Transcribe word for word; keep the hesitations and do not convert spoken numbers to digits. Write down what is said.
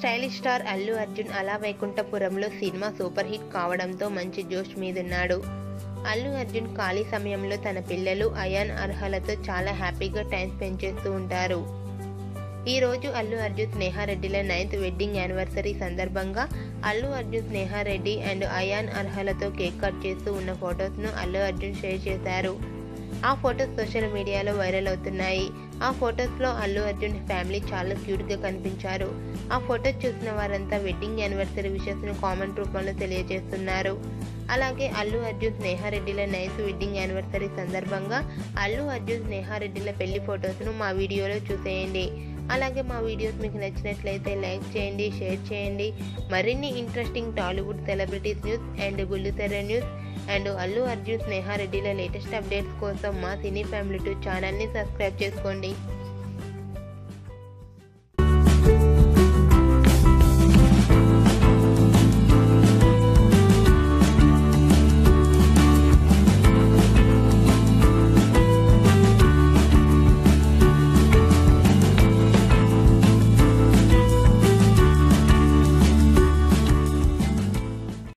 Stylish star Allu Arjun అలా వైకుంఠపురంలో cinema super hit కావడంతో మంచి జోష్ మీదున్నాడు. అల్లు అర్జున్ ఖాళీ సమయంలో తన పిల్లలు అయాన్ అర్హలతో చాలా హ్యాపీగా టైం స్పెండ్ చేస్తూ ఉంటారు. ఈ రోజు అల్లు అర్జున్ స్నేహారెడ్డిల నైన్త్ వెడ్డింగ్ యానివర్సరీ సందర్భంగా అల్లు అర్జున్ స్నేహారెడ్డి అండ్ అయాన్ అర్హలతో కేక్ కట్ చేస్తూ ఉన్న ఫొటోస్ను అల్లు అర్జున్ షేర్ చేశారు. ఆ ఫొటోస్ సోషల్ మీడియాలో వైరల్ అవుతున్నాయి. ఆ ఫొటోస్లో అల్లు అర్జున్ ఫ్యామిలీ చాలా క్యూట్గా కనిపించారు. ఆ ఫొటోస్ చూసిన వారంతా వెడ్డింగ్ యానివర్సరీ విషెస్ను కామెంట్ రూపంలో తెలియజేస్తున్నారు. అలాగే అల్లు అర్జున్ స్నేహారెడ్డిల నైన్త్ వెడ్డింగ్ యానివర్సరీ సందర్భంగా అల్లు అర్జున్ స్నేహారెడ్డిల పెళ్లి ఫొటోస్ను మా వీడియోలో చూసేయండి. అలాగే మా వీడియోస్ మీకు నచ్చినట్లయితే లైక్ చేయండి, షేర్ చేయండి. మరిన్ని interesting Tollywood celebrities news and బుల్లితెర న్యూస్ అండ్ అల్లు అర్జున్ స్నేహారెడ్డిల లేటెస్ట్ అప్డేట్స్ కోసం మా సినీ ఫ్యామిలీ టూ ఛానల్ని సబ్స్క్రైబ్ చేసుకోండి.